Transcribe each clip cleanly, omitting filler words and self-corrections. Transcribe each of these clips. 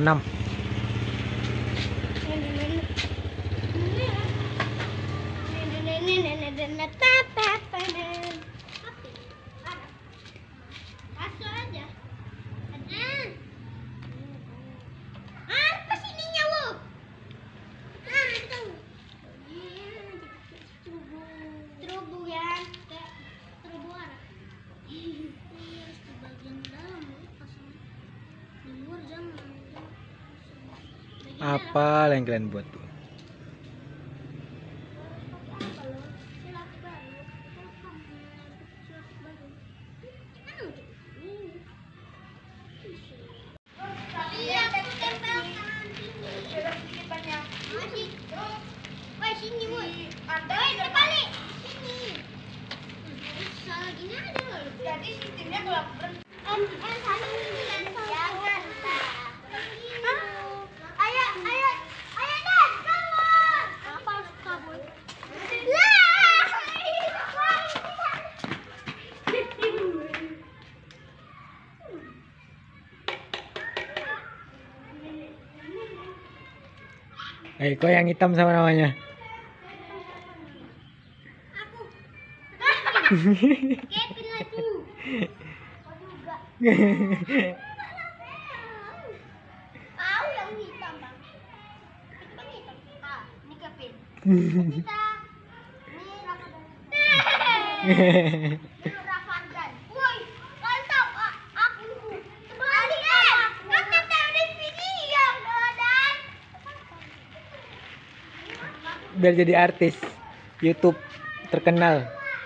nanam. Apa yang kalian buat tuh? Kok yang hitam sama namanya? Kevin lagi. Tahu yang hitam, Bang. Itu kan hitam. Ah, ini Kevin. Kita ini Rafadan. Woi, mantap. Aku kembali kan tahu video, Dan. Biar jadi artis YouTube terkenal.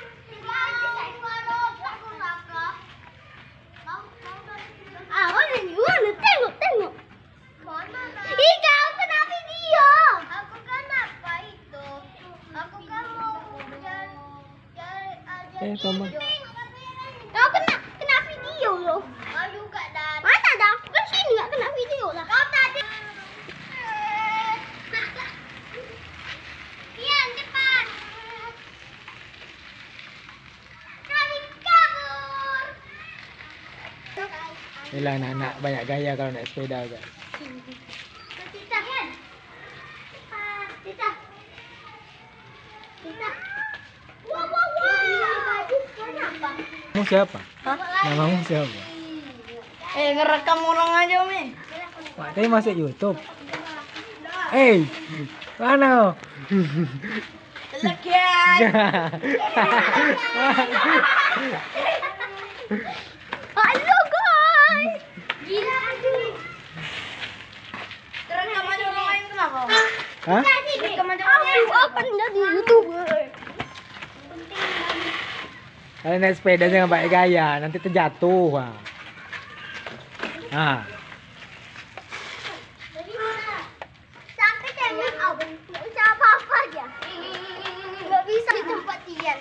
Toma. Kau kena video loh. Kau juga Dan. Mana ada aku kan sini nggak kena video lah. Kau tadi. Kian cepat. Kami kabur. Inilah anak-anak banyak gaya kalau naik sepeda guys. Tita kan? Tita. Kamu siapa? Namamu siapa? Ngerekam orang aja, Mi. Wah, tadi masuk YouTube. Mana? Lekian. Halo guys. Gila aduh. Terekam aja orang lain kenapa? Hah? Terekam aja orang lain. Aku akan jadi YouTuber. Kalian naik sepeda jangan pakai gaya, nanti terjatuh. Wah. Nah. Sampai jangan nggak bisa apa-apa aja. Nggak bisa di tempat Tian.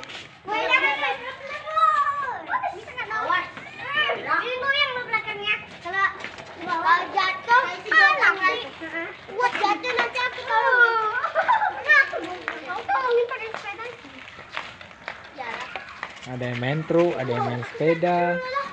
Bisa nggak awas. Ini goyang lo belakangnya. Kalau jatuh, nanti buat jatuh nanti aku tolong. Kau tolongin pakai sepeda. Ada yang main truk, ada yang main sepeda.